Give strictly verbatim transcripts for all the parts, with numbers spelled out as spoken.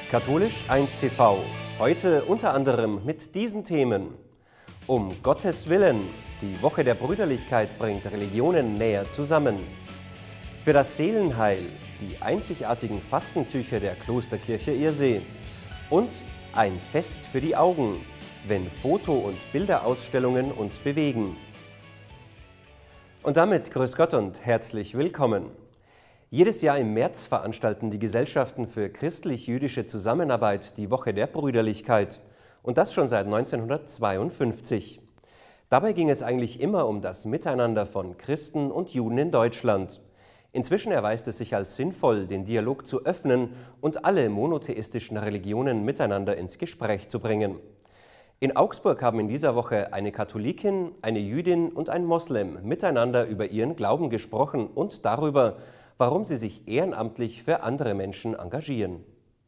Katholisch eins T V, heute unter anderem mit diesen Themen. Um Gottes Willen, die Woche der Brüderlichkeit bringt Religionen näher zusammen. Für das Seelenheil, die einzigartigen Fastentücher der Klosterkirche Irsee. Und ein Fest für die Augen, wenn Foto- und Bilderausstellungen uns bewegen. Und damit grüß Gott und herzlich willkommen. Jedes Jahr im März veranstalten die Gesellschaften für christlich-jüdische Zusammenarbeit die Woche der Brüderlichkeit. Und das schon seit neunzehnhundertzweiundfünfzig. Dabei ging es eigentlich immer um das Miteinander von Christen und Juden in Deutschland. Inzwischen erweist es sich als sinnvoll, den Dialog zu öffnen und alle monotheistischen Religionen miteinander ins Gespräch zu bringen. In Augsburg haben in dieser Woche eine Katholikin, eine Jüdin und ein Moslem miteinander über ihren Glauben gesprochen und darüber, warum sie sich ehrenamtlich für andere Menschen engagieren.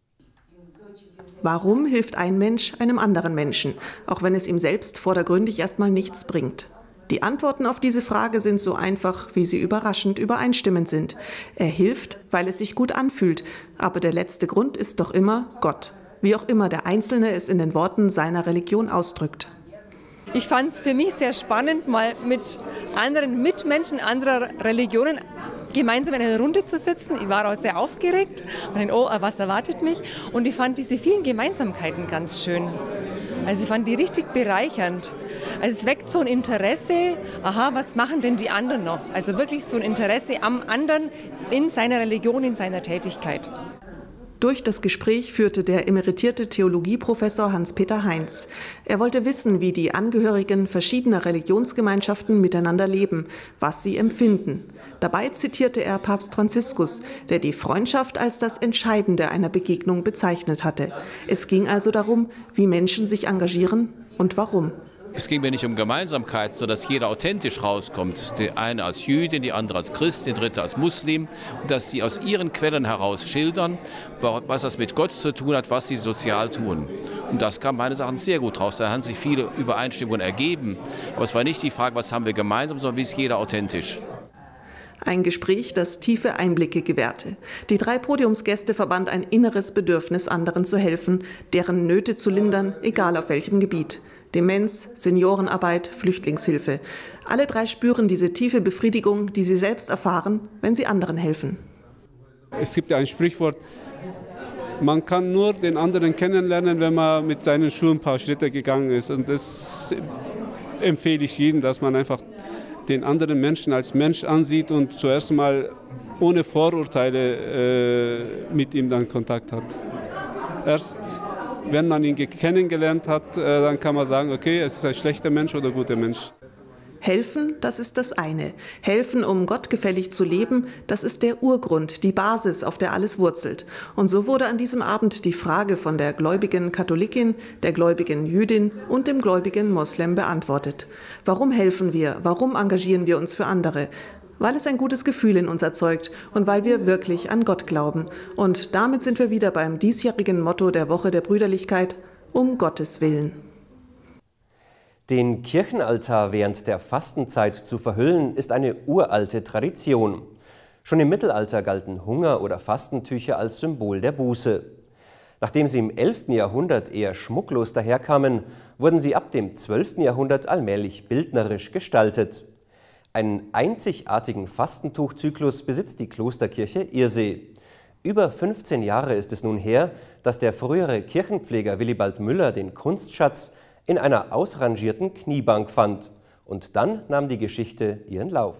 Warum hilft ein Mensch einem anderen Menschen, auch wenn es ihm selbst vordergründig erstmal nichts bringt? Die Antworten auf diese Frage sind so einfach, wie sie überraschend übereinstimmend sind. Er hilft, weil es sich gut anfühlt, aber der letzte Grund ist doch immer Gott, wie auch immer der Einzelne es in den Worten seiner Religion ausdrückt. Ich fand es für mich sehr spannend, mal mit anderen Mitmenschen anderer Religionen gemeinsam in einer Runde zu sitzen. Ich war auch sehr aufgeregt und dachte, oh, was erwartet mich? Und ich fand diese vielen Gemeinsamkeiten ganz schön. Also ich fand die richtig bereichernd. Also es weckt so ein Interesse, aha, was machen denn die anderen noch? Also wirklich so ein Interesse am anderen in seiner Religion, in seiner Tätigkeit. Durch das Gespräch führte der emeritierte Theologieprofessor Hans-Peter Heinz. Er wollte wissen, wie die Angehörigen verschiedener Religionsgemeinschaften miteinander leben, was sie empfinden. Dabei zitierte er Papst Franziskus, der die Freundschaft als das Entscheidende einer Begegnung bezeichnet hatte. Es ging also darum, wie Menschen sich engagieren und warum. Es ging mir nicht um Gemeinsamkeit, sondern dass jeder authentisch rauskommt. Der eine als Jüdin, die andere als Christ, der dritte als Muslim. Und dass sie aus ihren Quellen heraus schildern, was das mit Gott zu tun hat, was sie sozial tun. Und das kam meines Erachtens sehr gut raus. Da haben sich viele Übereinstimmungen ergeben. Aber es war nicht die Frage, was haben wir gemeinsam, sondern wie ist jeder authentisch. Ein Gespräch, das tiefe Einblicke gewährte. Die drei Podiumsgäste verband ein inneres Bedürfnis, anderen zu helfen, deren Nöte zu lindern, egal auf welchem Gebiet. Demenz, Seniorenarbeit, Flüchtlingshilfe. Alle drei spüren diese tiefe Befriedigung, die sie selbst erfahren, wenn sie anderen helfen. Es gibt ja ein Sprichwort, man kann nur den anderen kennenlernen, wenn man mit seinen Schuhen ein paar Schritte gegangen ist. Und das empfehle ich jedem, dass man einfach den anderen Menschen als Mensch ansieht und zuerst mal ohne Vorurteile äh, mit ihm dann Kontakt hat. Erst wenn man ihn kennengelernt hat, äh, dann kann man sagen, okay, es ist ein schlechter Mensch oder ein guter Mensch. Helfen, das ist das eine. Helfen, um gottgefällig zu leben, das ist der Urgrund, die Basis, auf der alles wurzelt. Und so wurde an diesem Abend die Frage von der gläubigen Katholikin, der gläubigen Jüdin und dem gläubigen Moslem beantwortet. Warum helfen wir? Warum engagieren wir uns für andere? Weil es ein gutes Gefühl in uns erzeugt und weil wir wirklich an Gott glauben. Und damit sind wir wieder beim diesjährigen Motto der Woche der Brüderlichkeit: um Gottes Willen. Den Kirchenaltar während der Fastenzeit zu verhüllen, ist eine uralte Tradition. Schon im Mittelalter galten Hunger- oder Fastentücher als Symbol der Buße. Nachdem sie im elften Jahrhundert eher schmucklos daherkamen, wurden sie ab dem zwölften Jahrhundert allmählich bildnerisch gestaltet. Einen einzigartigen Fastentuchzyklus besitzt die Klosterkirche Irsee. Über fünfzehn Jahre ist es nun her, dass der frühere Kirchenpfleger Willibald Müller den Kunstschatz in einer ausrangierten Kniebank fand. Und dann nahm die Geschichte ihren Lauf.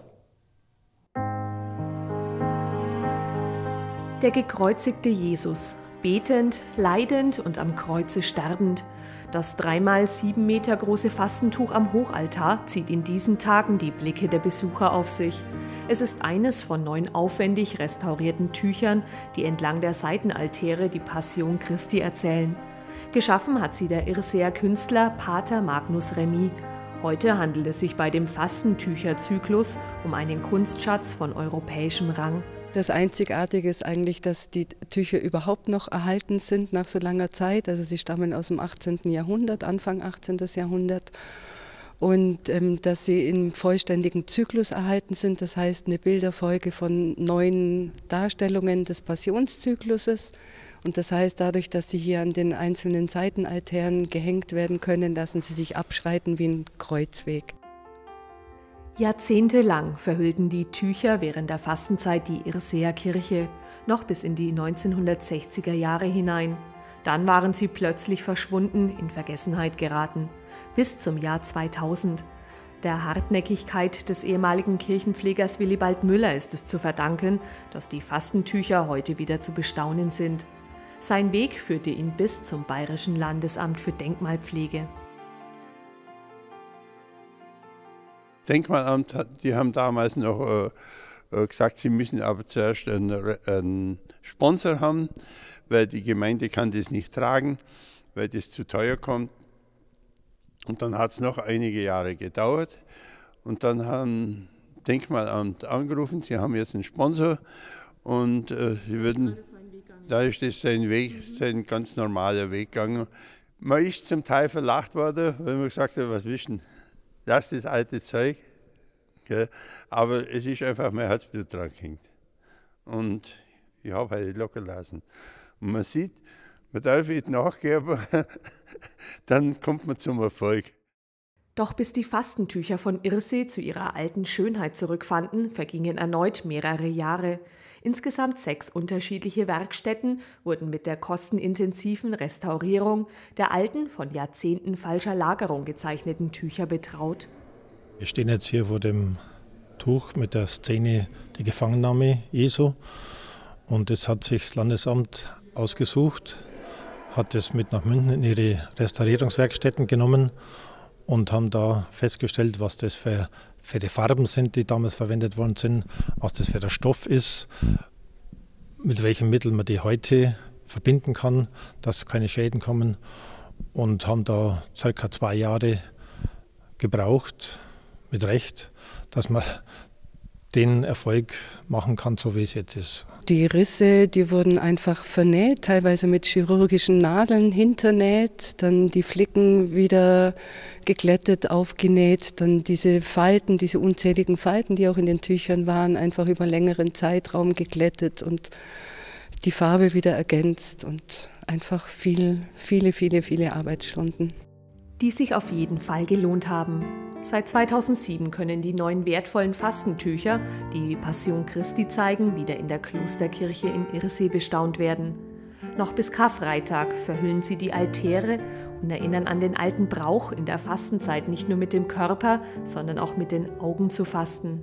Der gekreuzigte Jesus, betend, leidend und am Kreuze sterbend. Das dreimal sieben Meter große Fastentuch am Hochaltar zieht in diesen Tagen die Blicke der Besucher auf sich. Es ist eines von neun aufwendig restaurierten Tüchern, die entlang der Seitenaltäre die Passion Christi erzählen. Geschaffen hat sie der Irseer Künstler Pater Magnus Remy. Heute handelt es sich bei dem Fastentücherzyklus um einen Kunstschatz von europäischem Rang. Das Einzigartige ist eigentlich, dass die Tücher überhaupt noch erhalten sind nach so langer Zeit. Also sie stammen aus dem achtzehnten Jahrhundert, Anfang achtzehnten Jahrhundert. Und ähm, dass sie im vollständigen Zyklus erhalten sind, das heißt eine Bilderfolge von neun Darstellungen des Passionszykluses. Und das heißt, dadurch, dass sie hier an den einzelnen Seitenaltären gehängt werden können, lassen sie sich abschreiten wie ein Kreuzweg. Jahrzehntelang verhüllten die Tücher während der Fastenzeit die Irseer Kirche, noch bis in die neunzehnhundertsechziger Jahre hinein. Dann waren sie plötzlich verschwunden, in Vergessenheit geraten. Bis zum Jahr zweitausend. Der Hartnäckigkeit des ehemaligen Kirchenpflegers Willibald Müller ist es zu verdanken, dass die Fastentücher heute wieder zu bestaunen sind. Sein Weg führte ihn bis zum Bayerischen Landesamt für Denkmalpflege. Denkmalamt, die haben damals noch äh, gesagt, sie müssen aber zuerst einen, einen Sponsor haben, weil die Gemeinde kann das nicht tragen, weil das zu teuer kommt. Und dann hat es noch einige Jahre gedauert und dann haben Denkmalamt angerufen, sie haben jetzt einen Sponsor und äh, sie würden, da ist das sein Weg, sein ganz normaler Weg gegangen. Man ist zum Teil verlacht worden, weil man gesagt hat, was wissen, das ist das alte Zeug. Okay. Aber es ist einfach mein Herzblut dran gehängt. Und ich habe halt locker lassen. Und man sieht, man darf nicht nachgeben, dann kommt man zum Erfolg. Doch bis die Fastentücher von Irsee zu ihrer alten Schönheit zurückfanden, vergingen erneut mehrere Jahre. Insgesamt sechs unterschiedliche Werkstätten wurden mit der kostenintensiven Restaurierung der alten, von Jahrzehnten falscher Lagerung gezeichneten Tücher betraut. Wir stehen jetzt hier vor dem Tuch mit der Szene der Gefangennahme Jesu. Und das hat sich das Landesamt ausgesucht, hat es mit nach München in ihre Restaurierungswerkstätten genommen und haben da festgestellt, was das für, für die Farben sind, die damals verwendet worden sind, was das für der Stoff ist, mit welchen Mitteln man die heute verbinden kann, dass keine Schäden kommen, und haben da circa zwei Jahre gebraucht, mit Recht, dass man den Erfolg machen kann, so wie es jetzt ist. Die Risse, die wurden einfach vernäht, teilweise mit chirurgischen Nadeln hinternäht, dann die Flicken wieder geglättet, aufgenäht, dann diese Falten, diese unzähligen Falten, die auch in den Tüchern waren, einfach über längeren Zeitraum geglättet und die Farbe wieder ergänzt und einfach viel, viele, viele, viele Arbeitsstunden. Die sich auf jeden Fall gelohnt haben. Seit zweitausendsieben können die neuen wertvollen Fastentücher, die die Passion Christi zeigen, wieder in der Klosterkirche in Irsee bestaunt werden. Noch bis Karfreitag verhüllen sie die Altäre und erinnern an den alten Brauch, in der Fastenzeit nicht nur mit dem Körper, sondern auch mit den Augen zu fasten.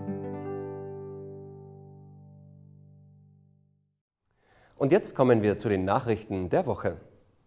Und jetzt kommen wir zu den Nachrichten der Woche.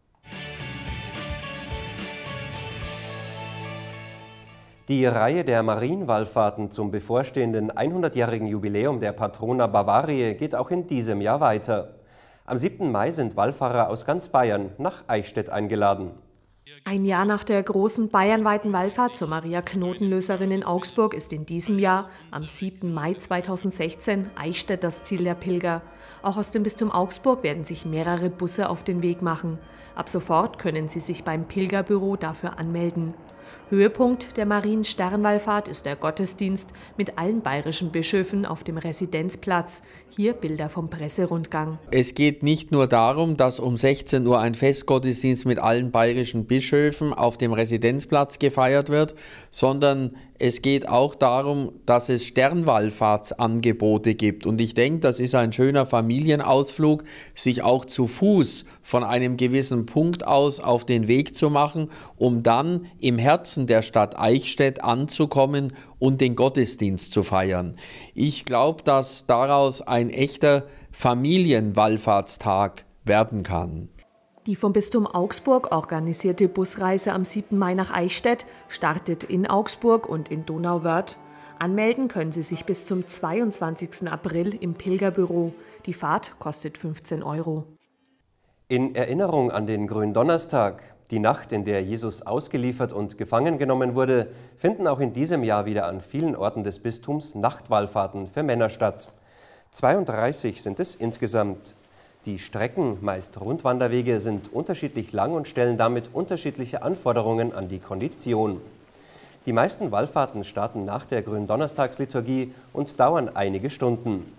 Die Reihe der Marienwallfahrten zum bevorstehenden hundertjährigen Jubiläum der Patrona Bavariae geht auch in diesem Jahr weiter. Am siebten Mai sind Wallfahrer aus ganz Bayern nach Eichstätt eingeladen. Ein Jahr nach der großen bayernweiten Wallfahrt zur Maria Knotenlöserin in Augsburg ist in diesem Jahr, am siebten Mai zweitausendsechzehn, Eichstätt das Ziel der Pilger. Auch aus dem Bistum Augsburg werden sich mehrere Busse auf den Weg machen. Ab sofort können Sie sich beim Pilgerbüro dafür anmelden. Höhepunkt der Mariensternwallfahrt ist der Gottesdienst mit allen bayerischen Bischöfen auf dem Residenzplatz. Hier Bilder vom Presserundgang. Es geht nicht nur darum, dass um sechzehn Uhr ein Festgottesdienst mit allen bayerischen Bischöfen auf dem Residenzplatz gefeiert wird, sondern es geht auch darum, dass es Sternwallfahrtsangebote gibt. Und ich denke, das ist ein schöner Familienausflug, sich auch zu Fuß von einem gewissen Punkt aus auf den Weg zu machen, um dann im Herzen der Stadt Eichstätt anzukommen und den Gottesdienst zu feiern. Ich glaube, dass daraus ein echter Familienwallfahrtstag werden kann. Die vom Bistum Augsburg organisierte Busreise am siebten Mai nach Eichstätt startet in Augsburg und in Donauwörth. Anmelden können Sie sich bis zum zweiundzwanzigsten April im Pilgerbüro. Die Fahrt kostet fünfzehn Euro. In Erinnerung an den Gründonnerstag, die Nacht, in der Jesus ausgeliefert und gefangen genommen wurde, finden auch in diesem Jahr wieder an vielen Orten des Bistums Nachtwallfahrten für Männer statt. zweiunddreißig sind es insgesamt. Die Strecken, meist Rundwanderwege, sind unterschiedlich lang und stellen damit unterschiedliche Anforderungen an die Kondition. Die meisten Wallfahrten starten nach der Gründonnerstagsliturgie und dauern einige Stunden.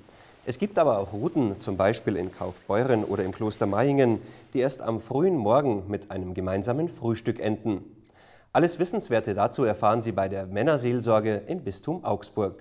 Es gibt aber auch Routen, zum Beispiel in Kaufbeuren oder im Kloster Mayingen, die erst am frühen Morgen mit einem gemeinsamen Frühstück enden. Alles Wissenswerte dazu erfahren Sie bei der Männerseelsorge im Bistum Augsburg.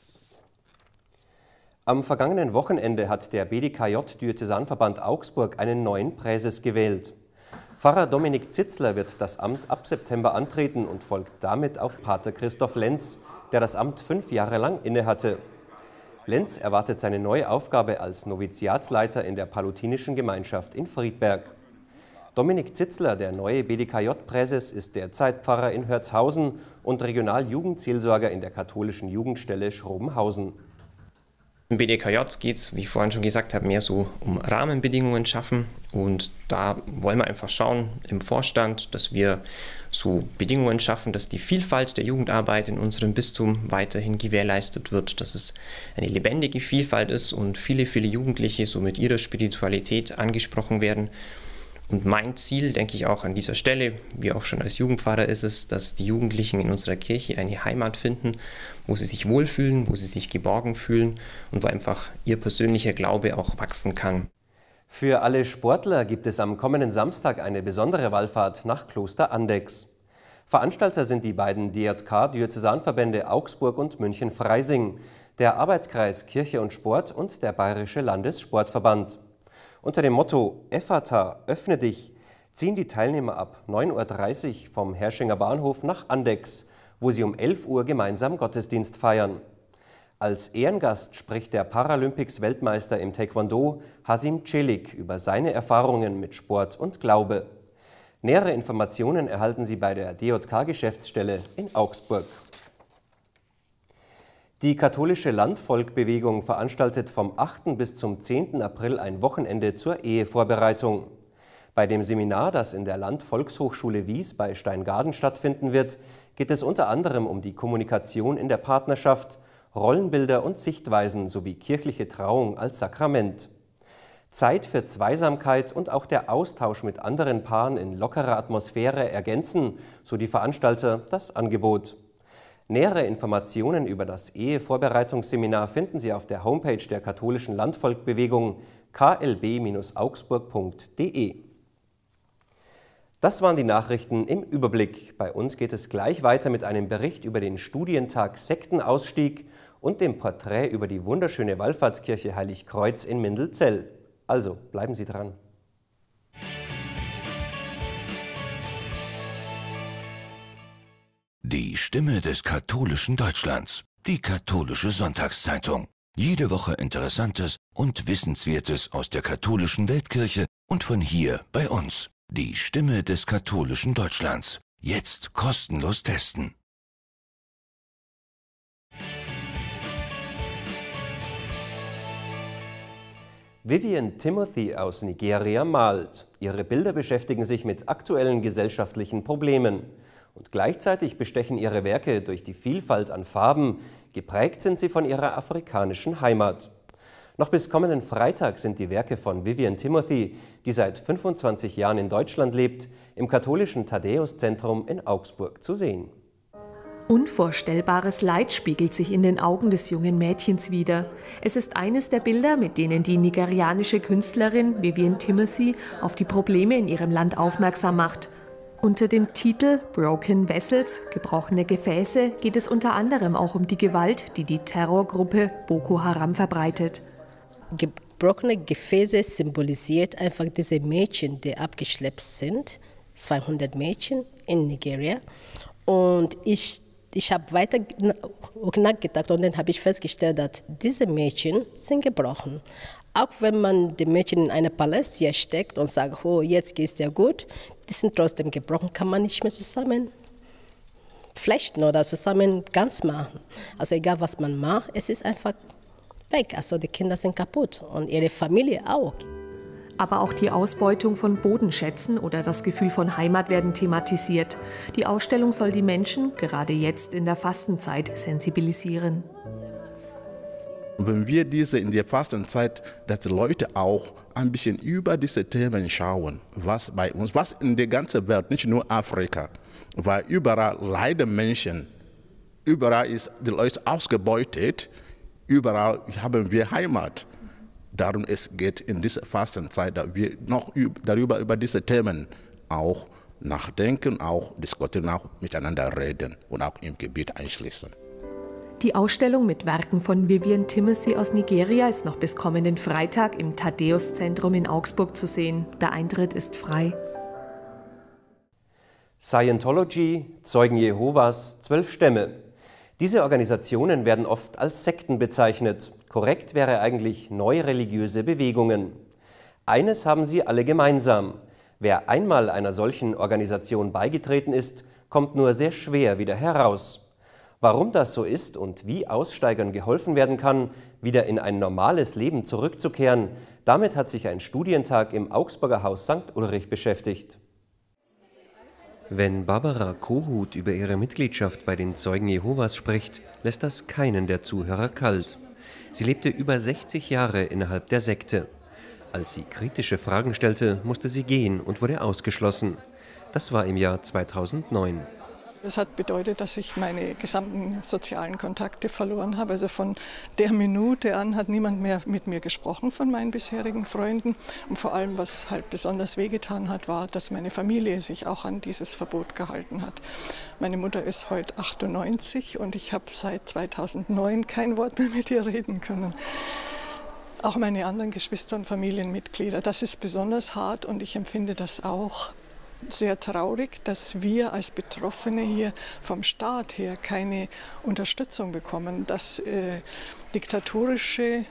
Am vergangenen Wochenende hat der B D K J-Diözesanverband Augsburg einen neuen Präses gewählt. Pfarrer Dominik Zitzler wird das Amt ab September antreten und folgt damit auf Pater Christoph Lenz, der das Amt fünf Jahre lang innehatte. Lenz erwartet seine neue Aufgabe als Noviziatsleiter in der Palutinischen Gemeinschaft in Friedberg. Dominik Zitzler, der neue B D K J-Präses, ist derzeit Pfarrer in Hörzhausen und Regionaljugendseelsorger in der katholischen Jugendstelle Schrobenhausen. Im B D K J geht es, wie ich vorhin schon gesagt habe, mehr so um Rahmenbedingungen schaffen. Und da wollen wir einfach schauen im Vorstand, dass wir so Bedingungen schaffen, dass die Vielfalt der Jugendarbeit in unserem Bistum weiterhin gewährleistet wird, dass es eine lebendige Vielfalt ist und viele, viele Jugendliche so mit ihrer Spiritualität angesprochen werden. Und mein Ziel, denke ich auch an dieser Stelle, wie auch schon als Jugendpfarrer, ist es, dass die Jugendlichen in unserer Kirche eine Heimat finden, wo sie sich wohlfühlen, wo sie sich geborgen fühlen und wo einfach ihr persönlicher Glaube auch wachsen kann. Für alle Sportler gibt es am kommenden Samstag eine besondere Wallfahrt nach Kloster Andechs. Veranstalter sind die beiden D J K-Diözesanverbände Augsburg und München-Freising, der Arbeitskreis Kirche und Sport und der Bayerische Landessportverband. Unter dem Motto Ephata, öffne dich, ziehen die Teilnehmer ab neun Uhr dreißig vom Herrschinger Bahnhof nach Andechs, wo sie um elf Uhr gemeinsam Gottesdienst feiern. Als Ehrengast spricht der Paralympics-Weltmeister im Taekwondo Hasim Celik über seine Erfahrungen mit Sport und Glaube. Nähere Informationen erhalten Sie bei der D J K-Geschäftsstelle in Augsburg. Die katholische Landvolkbewegung veranstaltet vom achten bis zum zehnten April ein Wochenende zur Ehevorbereitung. Bei dem Seminar, das in der Landvolkshochschule Wies bei Steingaden stattfinden wird, geht es unter anderem um die Kommunikation in der Partnerschaft, Rollenbilder und Sichtweisen sowie kirchliche Trauung als Sakrament. Zeit für Zweisamkeit und auch der Austausch mit anderen Paaren in lockerer Atmosphäre ergänzen, so die Veranstalter, das Angebot. Nähere Informationen über das Ehevorbereitungsseminar finden Sie auf der Homepage der katholischen Landvolkbewegung k l b Bindestrich augsburg punkt d e. Das waren die Nachrichten im Überblick. Bei uns geht es gleich weiter mit einem Bericht über den Studientag Sektenausstieg und dem Porträt über die wunderschöne Wallfahrtskirche Heiligkreuz in Mindelzell. Also bleiben Sie dran. Die Stimme des katholischen Deutschlands, die katholische Sonntagszeitung. Jede Woche Interessantes und Wissenswertes aus der katholischen Weltkirche und von hier bei uns. Die Stimme des katholischen Deutschlands. Jetzt kostenlos testen. Vivian Timothy aus Nigeria malt. Ihre Bilder beschäftigen sich mit aktuellen gesellschaftlichen Problemen. Und gleichzeitig bestechen ihre Werke durch die Vielfalt an Farben, geprägt sind sie von ihrer afrikanischen Heimat. Noch bis kommenden Freitag sind die Werke von Vivian Timothy, die seit fünfundzwanzig Jahren in Deutschland lebt, im katholischen Thaddäuszentrum in Augsburg zu sehen. Unvorstellbares Leid spiegelt sich in den Augen des jungen Mädchens wider. Es ist eines der Bilder, mit denen die nigerianische Künstlerin Vivian Timothy auf die Probleme in ihrem Land aufmerksam macht. Unter dem Titel Broken Vessels, gebrochene Gefäße, geht es unter anderem auch um die Gewalt, die die Terrorgruppe Boko Haram verbreitet. Gebrochene Gefäße symbolisiert einfach diese Mädchen, die abgeschleppt sind, zweihundert Mädchen in Nigeria. Und ich, ich habe weiter nachgedacht und dann habe ich festgestellt, dass diese Mädchen sind gebrochen. Auch wenn man die Mädchen in einem Palast hier steckt und sagt, oh, jetzt geht es dir gut, die sind trotzdem gebrochen, kann man nicht mehr zusammen flechten oder zusammen ganz machen. Also egal, was man macht, es ist einfach weg. Also die Kinder sind kaputt und ihre Familie auch. Aber auch die Ausbeutung von Bodenschätzen oder das Gefühl von Heimat werden thematisiert. Die Ausstellung soll die Menschen, gerade jetzt in der Fastenzeit, sensibilisieren. Wenn wir diese in der Fastenzeit, dass die Leute auch ein bisschen über diese Themen schauen, was bei uns, was in der ganzen Welt, nicht nur Afrika, weil überall leiden Menschen, überall ist die Leute ausgebeutet, überall haben wir Heimat. Darum es geht in dieser Fastenzeit, dass wir noch darüber über diese Themen auch nachdenken, auch diskutieren, auch miteinander reden und auch im Gebet einschließen. Die Ausstellung mit Werken von Vivian Timothy aus Nigeria ist noch bis kommenden Freitag im Thaddäus-Zentrum in Augsburg zu sehen. Der Eintritt ist frei. Scientology, Zeugen Jehovas, zwölf Stämme. Diese Organisationen werden oft als Sekten bezeichnet. Korrekt wäre eigentlich neureligiöse Bewegungen. Eines haben sie alle gemeinsam. Wer einmal einer solchen Organisation beigetreten ist, kommt nur sehr schwer wieder heraus. Warum das so ist und wie Aussteigern geholfen werden kann, wieder in ein normales Leben zurückzukehren, damit hat sich ein Studientag im Augsburger Haus Sankt Ulrich beschäftigt. Wenn Barbara Kohut über ihre Mitgliedschaft bei den Zeugen Jehovas spricht, lässt das keinen der Zuhörer kalt. Sie lebte über sechzig Jahre innerhalb der Sekte. Als sie kritische Fragen stellte, musste sie gehen und wurde ausgeschlossen. Das war im Jahr zweitausendneun. Das hat bedeutet, dass ich meine gesamten sozialen Kontakte verloren habe. Also von der Minute an hat niemand mehr mit mir gesprochen von meinen bisherigen Freunden. Und vor allem, was halt besonders wehgetan hat, war, dass meine Familie sich auch an dieses Verbot gehalten hat. Meine Mutter ist heute achtundneunzig und ich habe seit zweitausendneun kein Wort mehr mit ihr reden können. Auch meine anderen Geschwister und Familienmitglieder. Das ist besonders hart und ich empfinde das auch sehr traurig, dass wir als Betroffene hier vom Staat her keine Unterstützung bekommen, dass äh, diktatorische,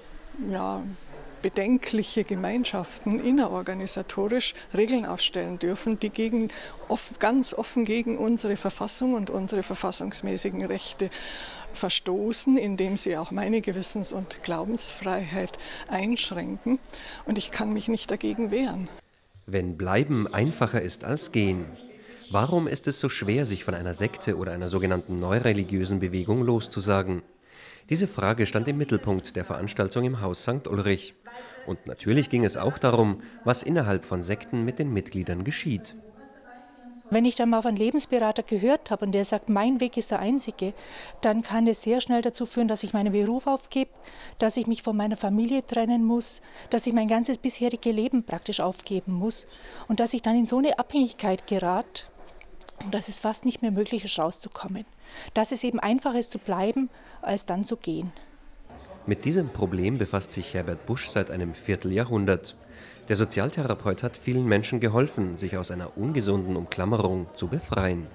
ja, bedenkliche Gemeinschaften innerorganisatorisch Regeln aufstellen dürfen, die gegen, off, ganz offen gegen unsere Verfassung und unsere verfassungsmäßigen Rechte verstoßen, indem sie auch meine Gewissens- und Glaubensfreiheit einschränken. Und ich kann mich nicht dagegen wehren. Wenn Bleiben einfacher ist als Gehen. Warum ist es so schwer, sich von einer Sekte oder einer sogenannten neureligiösen Bewegung loszusagen? Diese Frage stand im Mittelpunkt der Veranstaltung im Haus Sankt Ulrich. Und natürlich ging es auch darum, was innerhalb von Sekten mit den Mitgliedern geschieht. Wenn ich dann mal von Lebensberater gehört habe und der sagt, mein Weg ist der einzige, dann kann es sehr schnell dazu führen, dass ich meinen Beruf aufgebe, dass ich mich von meiner Familie trennen muss, dass ich mein ganzes bisherige Leben praktisch aufgeben muss und dass ich dann in so eine Abhängigkeit gerate, dass es fast nicht mehr möglich ist, rauszukommen. Dass es eben einfacher ist zu bleiben, als dann zu gehen. Mit diesem Problem befasst sich Herbert Busch seit einem Vierteljahrhundert. Der Sozialtherapeut hat vielen Menschen geholfen, sich aus einer ungesunden Umklammerung zu befreien.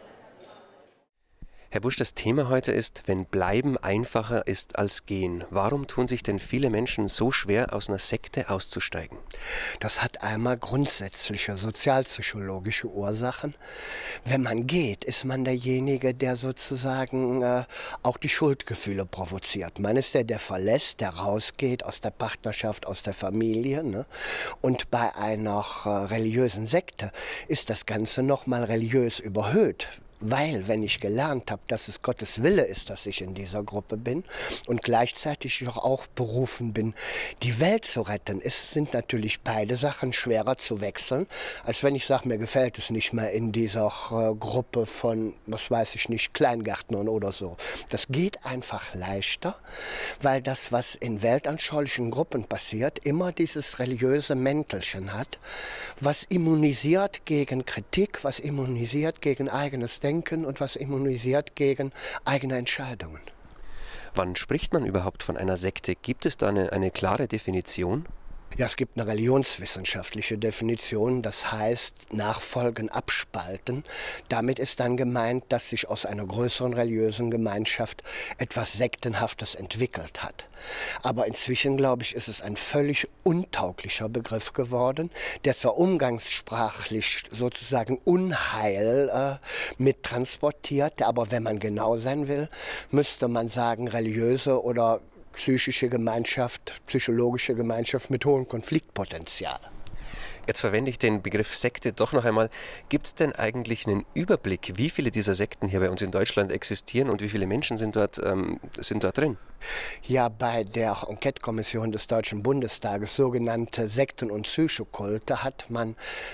Herr Busch, das Thema heute ist, wenn Bleiben einfacher ist als Gehen. Warum tun sich denn viele Menschen so schwer, aus einer Sekte auszusteigen? Das hat einmal grundsätzliche sozialpsychologische Ursachen. Wenn man geht, ist man derjenige, der sozusagen äh, auch die Schuldgefühle provoziert. Man ist der, der verlässt, der rausgeht aus der Partnerschaft, aus der Familie. Ne? Und bei einer äh, religiösen Sekte ist das Ganze nochmal religiös überhöht. Weil, wenn ich gelernt habe, dass es Gottes Wille ist, dass ich in dieser Gruppe bin und gleichzeitig auch, auch berufen bin, die Welt zu retten, es sind natürlich beide Sachen schwerer zu wechseln, als wenn ich sage, mir gefällt es nicht mehr in dieser äh, Gruppe von, was weiß ich nicht, Kleingärtnern oder so. Das geht einfach leichter, weil das, was in weltanschaulichen Gruppen passiert, immer dieses religiöse Mäntelchen hat, was immunisiert gegen Kritik, was immunisiert gegen eigenes Denken und was immunisiert gegen eigene Entscheidungen. Wann spricht man überhaupt von einer Sekte? Gibt es da eine, eine klare Definition? Ja, es gibt eine religionswissenschaftliche Definition, das heißt Nachfolgen abspalten. Damit ist dann gemeint, dass sich aus einer größeren religiösen Gemeinschaft etwas Sektenhaftes entwickelt hat. Aber inzwischen, glaube ich, ist es ein völlig untauglicher Begriff geworden, der zwar umgangssprachlich sozusagen Unheil äh, mittransportiert, der aber, wenn man genau sein will, müsste man sagen, religiöse oder psychische Gemeinschaft, psychologische Gemeinschaft mit hohem Konfliktpotenzial. Jetzt verwende ich den Begriff Sekte doch noch einmal. Gibt es denn eigentlich einen Überblick, wie viele dieser Sekten hier bei uns in Deutschland existieren und wie viele Menschen sind dort, ähm, sind dort drin? Ja, bei der Enquete-Kommission des Deutschen Bundestages, sogenannte Sekten- und Psychokulte, hat man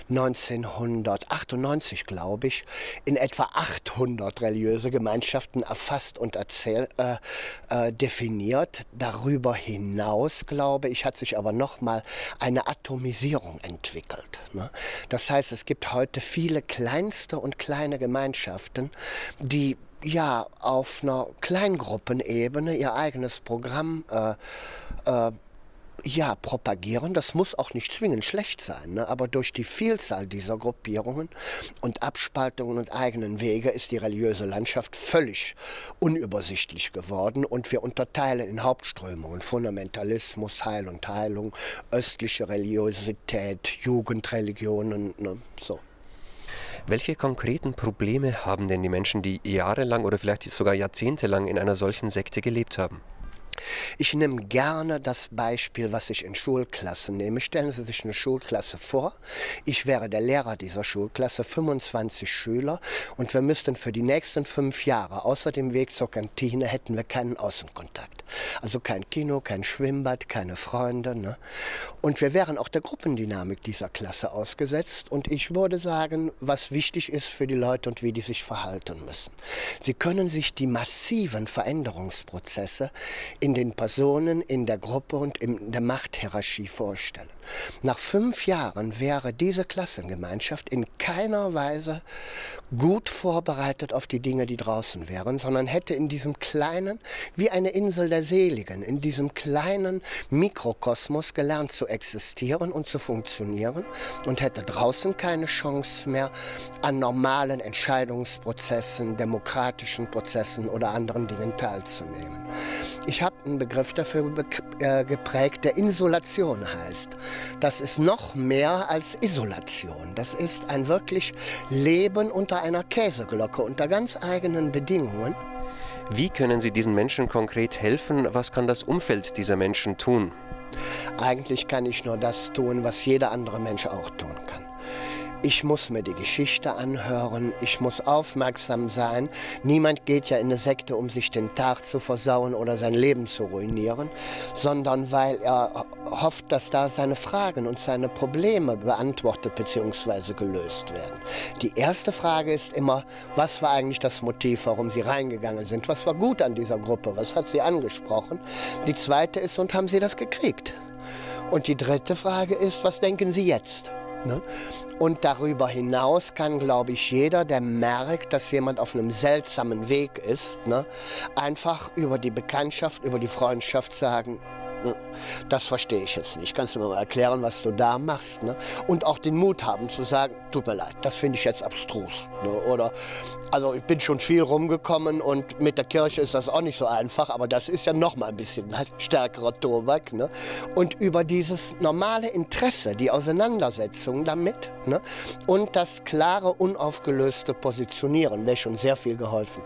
neunzehnhundertachtundneunzig, glaube ich, in etwa achthundert religiöse Gemeinschaften erfasst und erzähl, äh, äh, definiert. Darüber hinaus, glaube ich, hat sich aber nochmal eine Atomisierung entwickelt. Ne? Das heißt, es gibt heute viele kleinste und kleine Gemeinschaften, die ja auf einer Kleingruppenebene ihr eigenes Programm äh, äh, ja, propagieren. Das muss auch nicht zwingend schlecht sein, ne? Aber durch die Vielzahl dieser Gruppierungen und Abspaltungen und eigenen Wege ist die religiöse Landschaft völlig unübersichtlich geworden und wir unterteilen in Hauptströmungen Fundamentalismus, Heil und Heilung, östliche Religiosität, Jugendreligionen, ne? So. Welche konkreten Probleme haben denn die Menschen, die jahrelang oder vielleicht sogar jahrzehntelang in einer solchen Sekte gelebt haben? Ich nehme gerne das Beispiel, was ich in Schulklassen nehme. Stellen Sie sich eine Schulklasse vor. Ich wäre der Lehrer dieser Schulklasse, fünfundzwanzig Schüler und wir müssten für die nächsten fünf Jahre außer dem Weg zur Kantine hätten wir keinen Außenkontakt. Also kein Kino, kein Schwimmbad, keine Freunde. Ne? Und wir wären auch der Gruppendynamik dieser Klasse ausgesetzt und ich würde sagen, was wichtig ist für die Leute und wie die sich verhalten müssen. Sie können sich die massiven Veränderungsprozesse in den Personen, in der Gruppe und in der Machthierarchie vorstellen. Nach fünf Jahren wäre diese Klassengemeinschaft in keiner Weise gut vorbereitet auf die Dinge, die draußen wären, sondern hätte in diesem kleinen, wie eine Insel der Seligen, in diesem kleinen Mikrokosmos gelernt zu existieren und zu funktionieren und hätte draußen keine Chance mehr, an normalen Entscheidungsprozessen, demokratischen Prozessen oder anderen Dingen teilzunehmen. Ich habe einen Begriff dafür geprägt, der Insolation heißt. Das ist noch mehr als Isolation. Das ist ein wirklich Leben unter einer Käseglocke, unter ganz eigenen Bedingungen. Wie können Sie diesen Menschen konkret helfen? Was kann das Umfeld dieser Menschen tun? Eigentlich kann ich nur das tun, was jeder andere Mensch auch tun kann. Ich muss mir die Geschichte anhören, ich muss aufmerksam sein. Niemand geht ja in eine Sekte, um sich den Tag zu versauen oder sein Leben zu ruinieren, sondern weil er hofft, dass da seine Fragen und seine Probleme beantwortet bzw. gelöst werden. Die erste Frage ist immer, was war eigentlich das Motiv, warum Sie reingegangen sind? Was war gut an dieser Gruppe? Was hat Sie angesprochen? Die zweite ist, und haben Sie das gekriegt? Und die dritte Frage ist, was denken Sie jetzt? Ne? Und darüber hinaus kann, glaube ich, jeder, der merkt, dass jemand auf einem seltsamen Weg ist, ne, einfach über die Bekanntschaft, über die Freundschaft sagen, das verstehe ich jetzt nicht. Kannst du mir mal erklären, was du da machst? Ne? Und auch den Mut haben zu sagen, tut mir leid, das finde ich jetzt abstrus. Ne? Oder, also ich bin schon viel rumgekommen und mit der Kirche ist das auch nicht so einfach, aber das ist ja noch mal ein bisschen stärkerer Tobak. Ne? Und über dieses normale Interesse, die Auseinandersetzung damit, ne? Und das klare, unaufgelöste Positionieren, wäre schon sehr viel geholfen.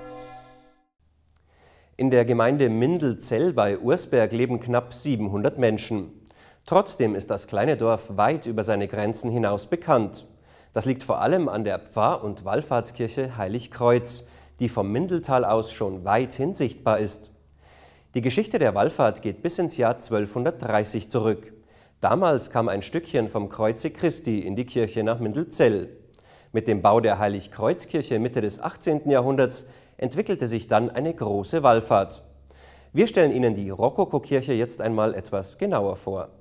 In der Gemeinde Mindelzell bei Ursberg leben knapp siebenhundert Menschen. Trotzdem ist das kleine Dorf weit über seine Grenzen hinaus bekannt. Das liegt vor allem an der Pfarr- und Wallfahrtskirche Heiligkreuz, die vom Mindeltal aus schon weithin sichtbar ist. Die Geschichte der Wallfahrt geht bis ins Jahr zwölfhundertdreißig zurück. Damals kam ein Stückchen vom Kreuze Christi in die Kirche nach Mindelzell. Mit dem Bau der Heiligkreuzkirche Mitte des achtzehnten Jahrhunderts entwickelte sich dann eine große Wallfahrt. Wir stellen Ihnen die Rokokokirche jetzt einmal etwas genauer vor.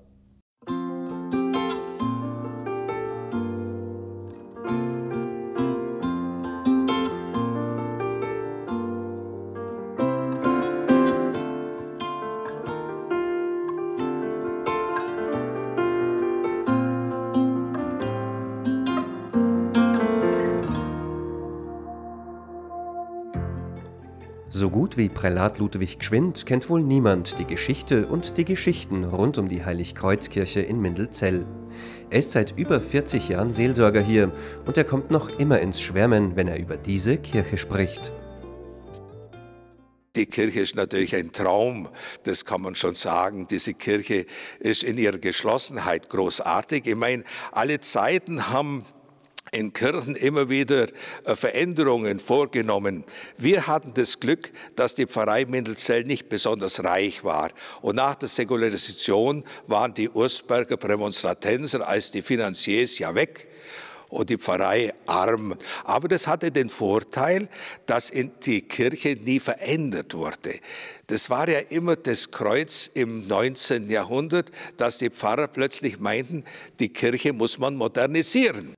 So gut wie Prälat Ludwig Gschwind kennt wohl niemand die Geschichte und die Geschichten rund um die Heiligkreuzkirche in Mindelzell. Er ist seit über vierzig Jahren Seelsorger hier und er kommt noch immer ins Schwärmen, wenn er über diese Kirche spricht. Die Kirche ist natürlich ein Traum, das kann man schon sagen. Diese Kirche ist in ihrer Geschlossenheit großartig. Ich meine, alle Zeiten haben in Kirchen immer wieder Veränderungen vorgenommen. Wir hatten das Glück, dass die Pfarrei Mindelzell nicht besonders reich war. Und nach der Säkularisation waren die Ursberger Prämonstratenser als die Finanziers ja weg und die Pfarrei arm. Aber das hatte den Vorteil, dass in die Kirche nie verändert wurde. Das war ja immer das Kreuz im neunzehnten Jahrhundert, dass die Pfarrer plötzlich meinten, die Kirche muss man modernisieren.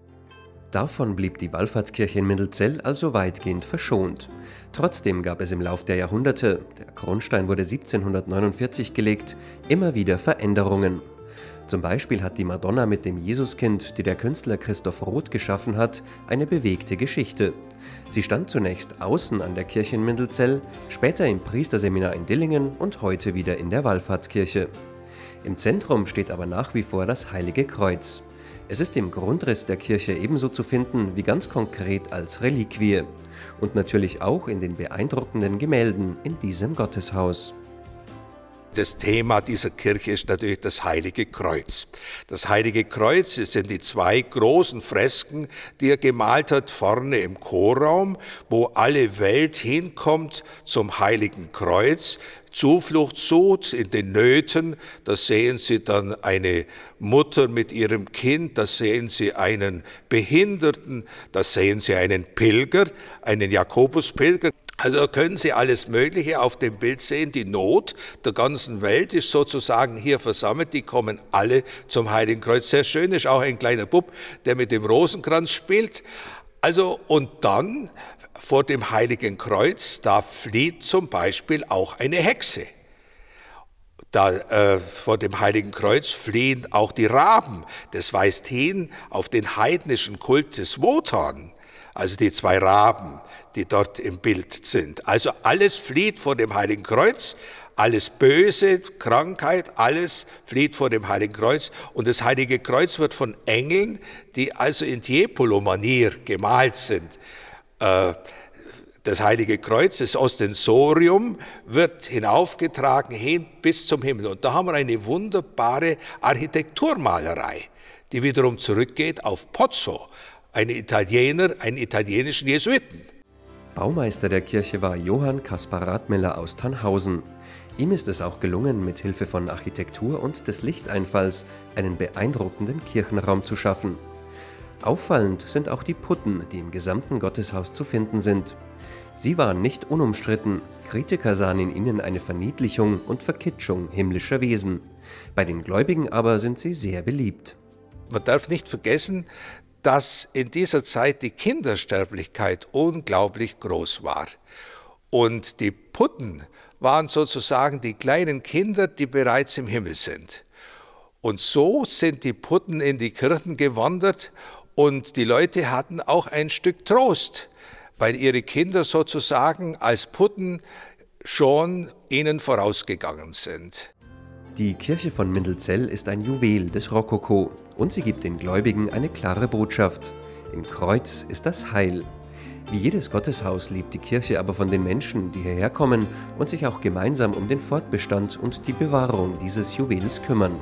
Davon blieb die Wallfahrtskirche in Mindelzell also weitgehend verschont. Trotzdem gab es im Lauf der Jahrhunderte, der Grundstein wurde siebzehnhundertneunundvierzig gelegt, immer wieder Veränderungen. Zum Beispiel hat die Madonna mit dem Jesuskind, die der Künstler Christoph Roth geschaffen hat, eine bewegte Geschichte. Sie stand zunächst außen an der Kirche in Mindelzell, später im Priesterseminar in Dillingen und heute wieder in der Wallfahrtskirche. Im Zentrum steht aber nach wie vor das Heilige Kreuz. Es ist im Grundriss der Kirche ebenso zu finden wie ganz konkret als Reliquie und natürlich auch in den beeindruckenden Gemälden in diesem Gotteshaus. Das Thema dieser Kirche ist natürlich das Heilige Kreuz. Das Heilige Kreuz sind die zwei großen Fresken, die er gemalt hat, vorne im Chorraum, wo alle Welt hinkommt zum Heiligen Kreuz, Zuflucht sucht in den Nöten. Da sehen Sie dann eine Mutter mit ihrem Kind, da sehen Sie einen Behinderten, da sehen Sie einen Pilger, einen Jakobuspilger. Also können Sie alles Mögliche auf dem Bild sehen. Die Not der ganzen Welt ist sozusagen hier versammelt. Die kommen alle zum Heiligen Kreuz. Sehr schön ist auch ein kleiner Bub, der mit dem Rosenkranz spielt. Also und dann vor dem Heiligen Kreuz, da flieht zum Beispiel auch eine Hexe. Da, äh, vor dem Heiligen Kreuz fliehen auch die Raben. Das weist hin auf den heidnischen Kult des Wotan. Also die zwei Raben, die dort im Bild sind. Also alles flieht vor dem Heiligen Kreuz, alles Böse, Krankheit, alles flieht vor dem Heiligen Kreuz. Und das Heilige Kreuz wird von Engeln, die also in Tiepolo-Manier gemalt sind. Das Heilige Kreuz, das Ostensorium, wird hinaufgetragen hin bis zum Himmel. Und da haben wir eine wunderbare Architekturmalerei, die wiederum zurückgeht auf Pozzo, ein Italiener, einen italienischen Jesuiten. Baumeister der Kirche war Johann Kaspar Rathmiller aus Tannhausen. Ihm ist es auch gelungen, mit Hilfe von Architektur und des Lichteinfalls einen beeindruckenden Kirchenraum zu schaffen. Auffallend sind auch die Putten, die im gesamten Gotteshaus zu finden sind. Sie waren nicht unumstritten. Kritiker sahen in ihnen eine Verniedlichung und Verkitschung himmlischer Wesen. Bei den Gläubigen aber sind sie sehr beliebt. Man darf nicht vergessen, dass in dieser Zeit die Kindersterblichkeit unglaublich groß war. Und die Putten waren sozusagen die kleinen Kinder, die bereits im Himmel sind. Und so sind die Putten in die Kirchen gewandert und die Leute hatten auch ein Stück Trost, weil ihre Kinder sozusagen als Putten schon ihnen vorausgegangen sind. Die Kirche von Mindelzell ist ein Juwel des Rokoko und sie gibt den Gläubigen eine klare Botschaft. Im Kreuz ist das Heil. Wie jedes Gotteshaus lebt die Kirche aber von den Menschen, die hierher kommen und sich auch gemeinsam um den Fortbestand und die Bewahrung dieses Juwels kümmern.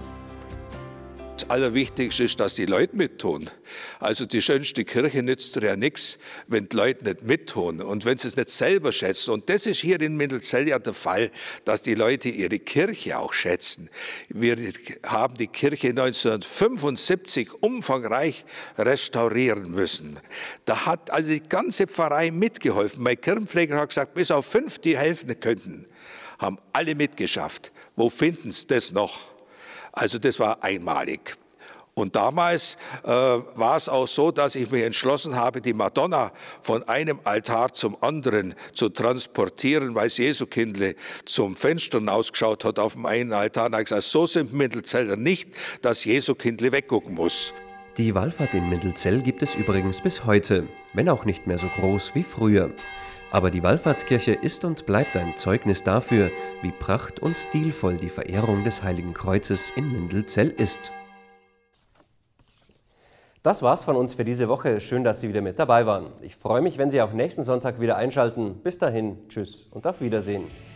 Das Allerwichtigste ist, dass die Leute mittun. Also die schönste Kirche nützt ja nichts, wenn die Leute nicht mittun und wenn sie es nicht selber schätzen. Und das ist hier in Mindelzell ja der Fall, dass die Leute ihre Kirche auch schätzen. Wir haben die Kirche neunzehnhundertfünfundsiebzig umfangreich restaurieren müssen. Da hat also die ganze Pfarrei mitgeholfen. Mein Kirchenpfleger hat gesagt, bis auf fünf, die helfen könnten, haben alle mitgeschafft. Wo finden sie das noch? Also das war einmalig. Und damals äh, war es auch so, dass ich mich entschlossen habe, die Madonna von einem Altar zum anderen zu transportieren, weil das Jesukindle zum Fenster hinausgeschaut hat auf dem einen Altar. Und ich gesagt, so sind Mindelzeller nicht, dass Jesukindle weggucken muss. Die Wallfahrt in Mindelzell gibt es übrigens bis heute, wenn auch nicht mehr so groß wie früher. Aber die Wallfahrtskirche ist und bleibt ein Zeugnis dafür, wie pracht- und stilvoll die Verehrung des Heiligen Kreuzes in Mindelzell ist. Das war's von uns für diese Woche. Schön, dass Sie wieder mit dabei waren. Ich freue mich, wenn Sie auch nächsten Sonntag wieder einschalten. Bis dahin, tschüss und auf Wiedersehen.